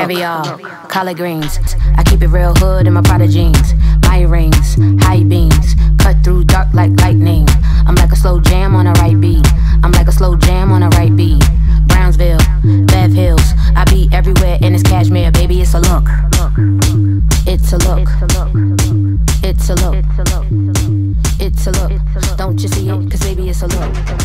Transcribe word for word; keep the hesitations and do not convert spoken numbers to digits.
Caviar, collard greens. I keep it real hood in my Prada jeans. My rings, high beams, cut through dark like lightning. I'm like a slow jam on a right beat. I'm like a slow jam on a right beat. Brownsville, Bev Hills. I be everywhere in this cashmere, baby. It's a look. It's a look. It's a look. It's a look. Don't you see it? Cause baby, it's a look.